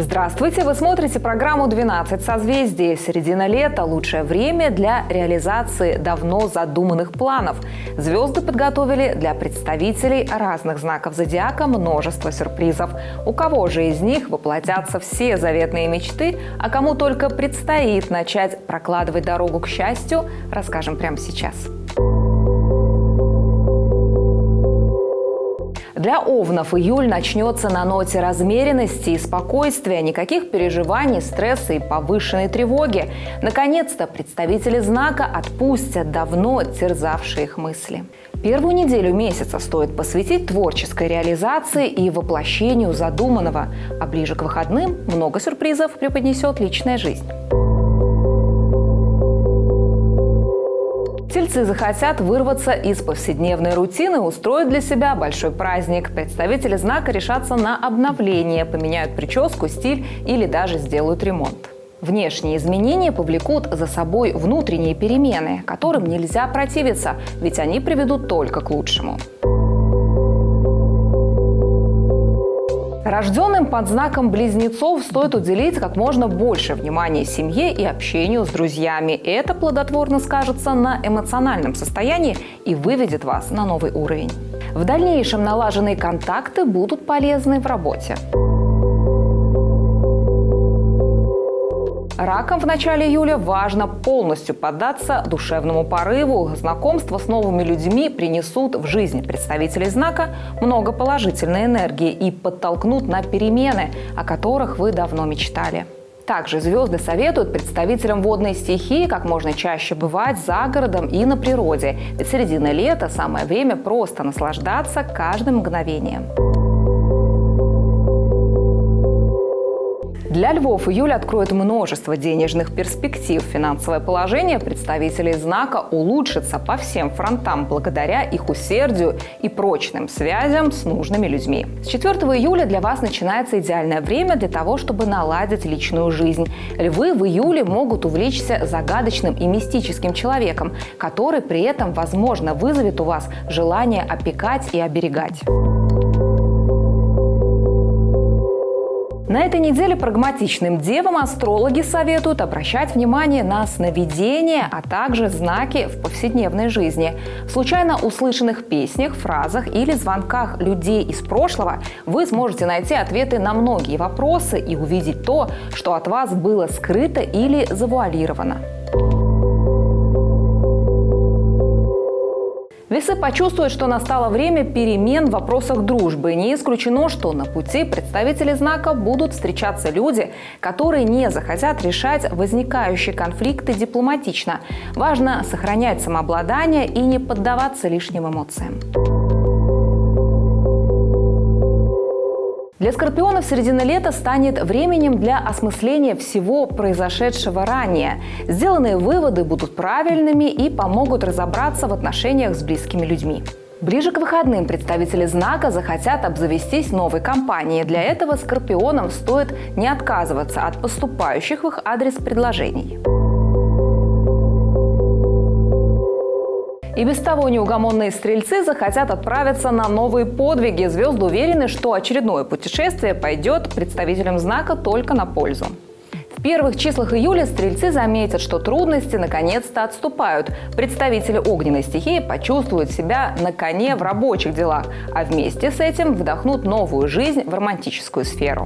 Здравствуйте! Вы смотрите программу «12 созвездий». Середина лета – лучшее время для реализации давно задуманных планов. Звезды подготовили для представителей разных знаков зодиака множество сюрпризов. У кого же из них воплотятся все заветные мечты, а кому только предстоит начать прокладывать дорогу к счастью, расскажем прямо сейчас. Для овнов июль начнется на ноте размеренности и спокойствия, никаких переживаний, стресса и повышенной тревоги. Наконец-то представители знака отпустят давно терзавшие их мысли. Первую неделю месяца стоит посвятить творческой реализации и воплощению задуманного, а ближе к выходным много сюрпризов преподнесет личная жизнь. Тельцы захотят вырваться из повседневной рутины и устроить для себя большой праздник. Представители знака решатся на обновление, поменяют прическу, стиль или даже сделают ремонт. Внешние изменения повлекут за собой внутренние перемены, которым нельзя противиться, ведь они приведут только к лучшему. Рожденным под знаком Близнецов стоит уделить как можно больше внимания семье и общению с друзьями. Это плодотворно скажется на эмоциональном состоянии и выведет вас на новый уровень. В дальнейшем налаженные контакты будут полезны в работе. Ракам в начале июля важно полностью поддаться душевному порыву. Знакомства с новыми людьми принесут в жизнь представителей знака много положительной энергии и подтолкнут на перемены, о которых вы давно мечтали. Также звезды советуют представителям водной стихии как можно чаще бывать за городом и на природе. Ведь середина лета – самое время просто наслаждаться каждым мгновением. Для львов июль откроет множество денежных перспектив. Финансовое положение представителей знака улучшится по всем фронтам благодаря их усердию и прочным связям с нужными людьми. С 4 июля для вас начинается идеальное время для того, чтобы наладить личную жизнь. Львы в июле могут увлечься загадочным и мистическим человеком, который при этом, возможно, вызовет у вас желание опекать и оберегать. На этой неделе прагматичным девам астрологи советуют обращать внимание на сновидения, а также знаки в повседневной жизни. В случайно услышанных песнях, фразах или звонках людей из прошлого вы сможете найти ответы на многие вопросы и увидеть то, что от вас было скрыто или завуалировано. Весы почувствуют, что настало время перемен в вопросах дружбы. Не исключено, что на пути представители знака будут встречаться люди, которые не захотят решать возникающие конфликты дипломатично. Важно сохранять самообладание и не поддаваться лишним эмоциям. Для скорпионов середина лета станет временем для осмысления всего произошедшего ранее. Сделанные выводы будут правильными и помогут разобраться в отношениях с близкими людьми. Ближе к выходным представители знака захотят обзавестись новой компанией. Для этого скорпионам стоит не отказываться от поступающих в их адрес предложений. И без того неугомонные стрельцы захотят отправиться на новые подвиги. Звезды уверены, что очередное путешествие пойдет представителям знака только на пользу. В первых числах июля стрельцы заметят, что трудности наконец-то отступают. Представители огненной стихии почувствуют себя на коне в рабочих делах, а вместе с этим вдохнут новую жизнь в романтическую сферу.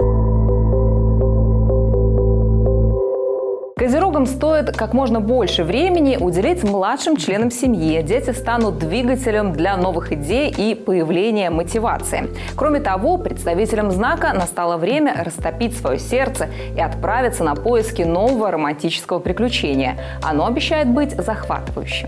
Козерогам стоит как можно больше времени уделить младшим членам семьи. Дети станут двигателем для новых идей и появления мотивации. Кроме того, представителям знака настало время растопить свое сердце и отправиться на поиски нового романтического приключения. Оно обещает быть захватывающим.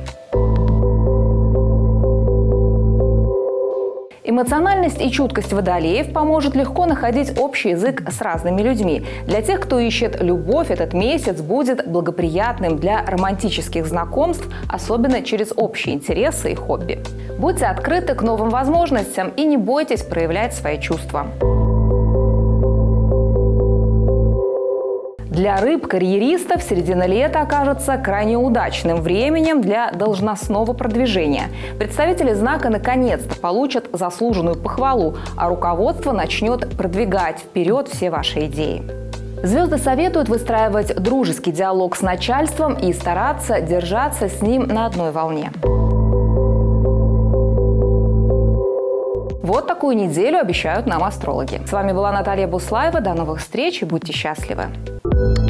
Эмоциональность и чуткость водолеев поможет легко находить общий язык с разными людьми. Для тех, кто ищет любовь, этот месяц будет благоприятным для романтических знакомств, особенно через общие интересы и хобби. Будьте открыты к новым возможностям и не бойтесь проявлять свои чувства. Для рыб-карьеристов середина лета окажется крайне удачным временем для должностного продвижения. Представители знака наконец-то получат заслуженную похвалу, а руководство начнет продвигать вперед все ваши идеи. Звезды советуют выстраивать дружеский диалог с начальством и стараться держаться с ним на одной волне. Вот такую неделю обещают нам астрологи. С вами была Наталья Буслаева. До новых встреч и будьте счастливы!